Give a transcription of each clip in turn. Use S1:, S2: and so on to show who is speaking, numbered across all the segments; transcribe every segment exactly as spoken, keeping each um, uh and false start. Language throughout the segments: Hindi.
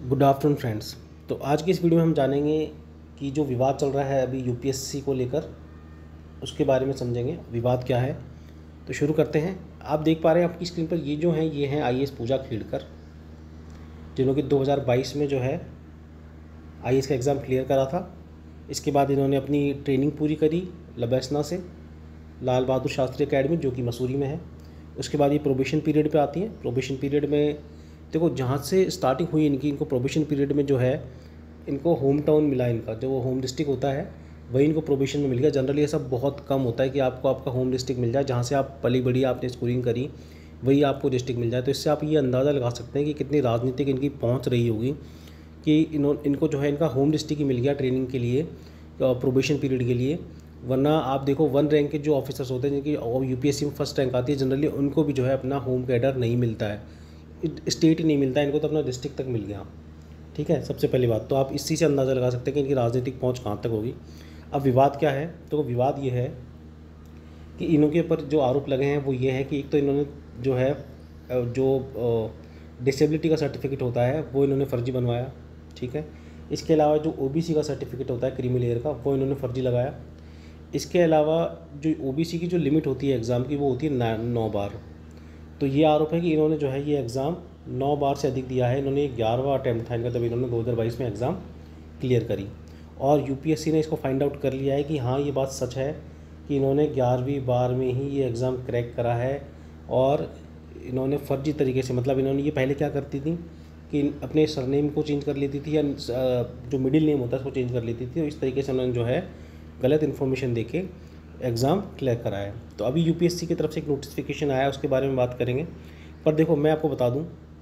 S1: Good afternoon friends. तो आज की इस वीडियो में हम जानेंगे कि जो विवाद चल रहा है अभी यूपीएससी को लेकर, उसके बारे में समझेंगे विवाद क्या है। तो शुरू करते हैं। आप देख पा रहे हैं आपकी स्क्रीन पर, ये जो हैं ये हैं आईएएस पूजा खेड़कर, जिन्होंने दो हज़ार बाईस में जो है आईएएस का एग्ज़ाम क्लियर करा था। इसके बाद इन्होंने अपनी ट्रेनिंग पूरी करी लबैसना से, लाल बहादुर शास्त्री एकेडमी, जो कि मसूरी में है। उसके बाद ये प्रोबेशन पीरियड पे आती हैं। प्रोबेशन पीरियड में देखो, जहाँ से स्टार्टिंग हुई इनकी, इनको प्रोबेशन पीरियड में जो है इनको होम टाउन मिला, इनका जो वो होम डिस्ट्रिक्ट होता है वही इनको प्रोबेशन में मिल गया। जनरली ऐसा बहुत कम होता है कि आपको आपका होम डिस्ट्रिक्ट मिल जाए, जहाँ से आप पली बड़ी आपने स्कूलिंग करी वही आपको डिस्ट्रिक्ट मिल जाए। तो इससे आप ये अंदाज़ा लगा सकते हैं कि कितनी राजनीतिक इनकी पहुँच रही होगी कि इन्हों इनको जो है इनका होम डिस्ट्रिक्ट ही मिल गया ट्रेनिंग के लिए, प्रोबेशन पीरियड के लिए। वरना आप देखो वन रैंक के जो ऑफिसर्स होते हैं जिनकी यूपीएससी में फर्स्ट रैंक आती है, जनरली उनको भी जो है अपना होम कैडर नहीं मिलता है, स्टेट ही नहीं मिलता है, इनको तो अपना डिस्ट्रिक्ट तक मिल गया। ठीक है, सबसे पहली बात तो आप इसी से अंदाज़ा लगा सकते हैं कि इनकी राजनीतिक पहुंच कहाँ तक होगी। अब विवाद क्या है, तो विवाद ये है कि इन्हों के ऊपर जो आरोप लगे हैं वो ये है कि एक तो इन्होंने जो है जो डिसेबिलिटी का सर्टिफिकेट होता है वो इन्होंने फ़र्जी बनवाया। ठीक है, इसके अलावा जो ओबीसी का सर्टिफिकेट होता है क्रीमी लेयर का, वो इन्होंने फ़र्जी लगाया। इसके अलावा जो ओबीसी की जो लिमिट होती है एग्ज़ाम की, वो होती है नौ बार। तो ये आरोप है कि इन्होंने जो है ये एग्ज़ाम नौ बार से अधिक दिया है। इन्होंने ग्यारहवां अटैम्प्ट था इनका जब इन्होंने दो हज़ार बाईस में एग्ज़ाम क्लियर करी, और यूपीएससी ने इसको फाइंड आउट कर लिया है कि हाँ ये बात सच है कि इन्होंने ग्यारहवीं बार में ही ये एग्ज़ाम क्रैक करा है। और इन्होंने फ़र्जी तरीके से, मतलब इन्होंने ये पहले क्या करती थी कि अपने सरनेम को चेंज कर लेती थी, या जो मिडिल नेम होता है उसको चेंज कर लेती थी। और इस तरीके से उन्होंने जो है गलत इन्फॉर्मेशन देके एग्ज़ाम क्लियर करा है। तो अभी यूपीएससी की तरफ से एक नोटिफिकेशन आया है, उसके बारे में बात करेंगे। पर देखो मैं आपको बता दूं,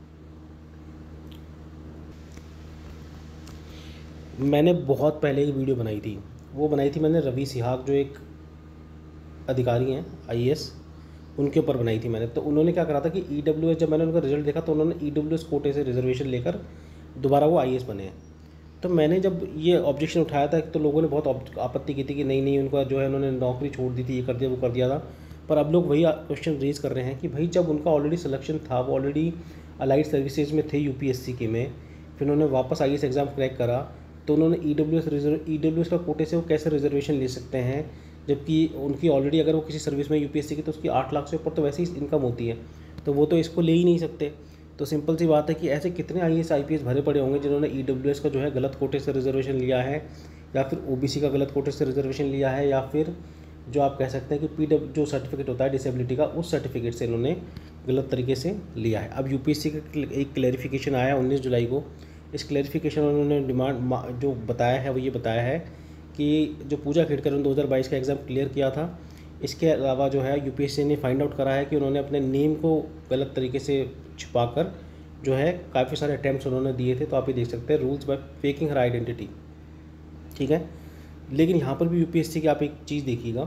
S1: मैंने बहुत पहले एक वीडियो बनाई थी, वो बनाई थी मैंने रवि सिहाग, जो एक अधिकारी हैं आईएएस, उनके ऊपर बनाई थी मैंने। तो उन्होंने क्या करा था कि ईडब्ल्यूएस, जब मैंने उनका रिजल्ट देखा तो उन्होंने ईडब्ल्यूएस कोटे से रिजर्वेशन लेकर दोबारा वो आईएएस बने हैं। तो मैंने जब ये ऑब्जेक्शन उठाया था तो लोगों ने बहुत आपत्ति की थी कि नहीं नहीं उनका जो है उन्होंने नौकरी छोड़ दी थी, ये कर दिया वो कर दिया था। पर अब लोग वही क्वेश्चन रेज़ कर रहे हैं कि भाई जब उनका ऑलरेडी सिलेक्शन था, वो ऑलरेडी अलाइड सर्विसेज में थे यूपीएससी के में, फिर उन्होंने वापस आईएएस एग्ज़ाम क्रैक करा, तो उन्होंने ईडब्ल्यूएस रिजर्व ईडब्ल्यूएस का कोटे से वो कैसे रिजर्वेशन ले सकते हैं, जबकि उनकी ऑलरेडी अगर वो किसी सर्विस में यूपीएससी की तो उसकी आठ लाख से ऊपर तो वैसे ही इनकम होती है, तो वो तो इसको ले ही नहीं सकते। तो सिंपल सी बात है कि ऐसे कितने आईएएस आईपीएस भरे पड़े होंगे जिन्होंने ईडब्ल्यूएस का जो है गलत कोटे से रिजर्वेशन लिया है, या फिर ओबीसी का गलत कोटे से रिजर्वेशन लिया है, या फिर जो आप कह सकते हैं कि पीडब्ल्यू जो सर्टिफिकेट होता है डिसेबिलिटी का, उस सर्टिफिकेट से इन्होंने गलत तरीके से लिया है। अब यूपीएससी का एक क्लैरिफिकेशन आया उन्नीस जुलाई को। इस क्लैरिफिकेशन में उन्होंने डिमांड जो बताया है वो ये बताया है कि जो पूजा खेड़कर उन्होंने दो हज़ार बाईस का एग्ज़ाम क्लियर किया था, इसके अलावा जो है यूपीएससी ने फाइंड आउट करा है कि उन्होंने अपने नेम को गलत तरीके से छुपाकर जो है काफ़ी सारे अटैम्प्ट्स उन्होंने दिए थे। तो आप ये देख सकते हैं, rules by faking her identity. ठीक है, लेकिन यहाँ पर भी यूपीएससी की आप एक चीज़ देखिएगा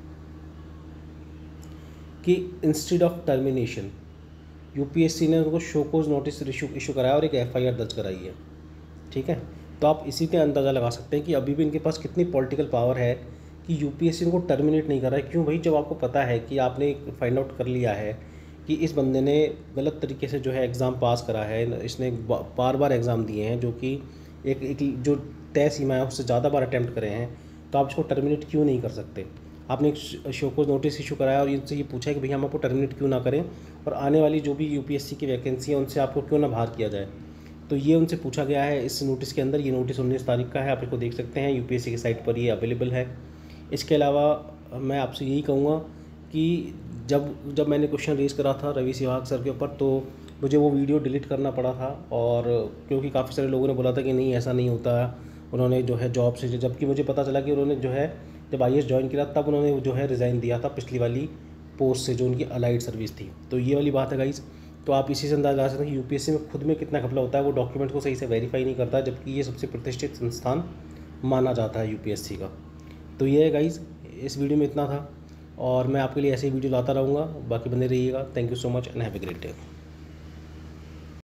S1: कि इंस्टेड ऑफ टर्मिनेशन यूपीएससी ने उनको शोकोज नोटिस इशू इशू कराया और एक एफआईआर दर्ज कराई है। ठीक है, तो आप इसी से अंदाज़ा लगा सकते हैं कि अभी भी इनके पास कितनी पॉलिटिकल पावर है कि यूपीएससी इनको टर्मिनेट नहीं कर रहा है। क्यों भाई, जब आपको पता है कि आपने फाइंड आउट कर लिया है कि इस बंदे ने गलत तरीके से जो है एग्ज़ाम पास करा है, इसने बार बार एग्ज़ाम दिए हैं जो कि एक एक जो तय सीमा है उससे ज़्यादा बार अटैम्प्ट करे हैं, तो आप इसको टर्मिनेट क्यों नहीं कर सकते। आपने एक शोकोज नोटिस इशू कराया और इनसे ये पूछा है कि भैया हम आपको टर्मिनेट क्यों ना करें, और आने वाली जो भी यूपीएससी की वैकेंसी है उनसे आपको क्यों ना बाहर किया जाए। तो ये उनसे पूछा गया है इस नोटिस के अंदर। ये नोटिस उन्नीस तारीख का है, आप इसको देख सकते हैं, यूपीएससी की साइट पर ये अवेलेबल है। इसके अलावा मैं आपसे यही कहूँगा कि जब जब मैंने क्वेश्चन रेज़ करा था रवि सिहाग सर के ऊपर, तो मुझे वो वीडियो डिलीट करना पड़ा था, और क्योंकि काफ़ी सारे लोगों ने बोला था कि नहीं ऐसा नहीं होता, उन्होंने जो है जॉब से, जबकि मुझे पता चला कि उन्होंने जो है जब आईएएस ज्वाइन किया तब उन्होंने जो है रिज़ाइन दिया था पिछली वाली पोस्ट से जो उनकी अलाइड सर्विस थी। तो ये वाली बात है गाइस। तो आप इसी से अंदाजा लगा सकते हैं कि यूपीएससी में खुद में कितना घपला होता है, वो डॉक्यूमेंट को सही से वेरीफाई नहीं करता, जबकि ये सबसे प्रतिष्ठित संस्थान माना जाता है यूपीएससी का। तो ये है गाइस, इस वीडियो में इतना था, और मैं आपके लिए ऐसे ही वीडियो लाता रहूँगा। बाकी बने रहिएगा। Thank you so much and have a great day.